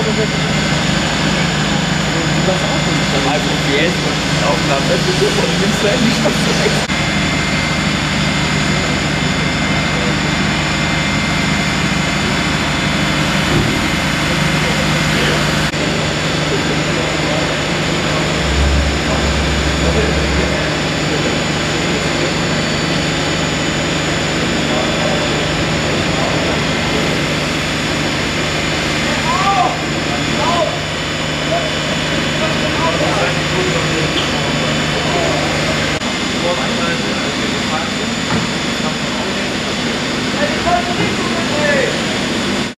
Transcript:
Das auch nicht. Also, okay, jetzt Aufnahme, das ist so von links zu Ende,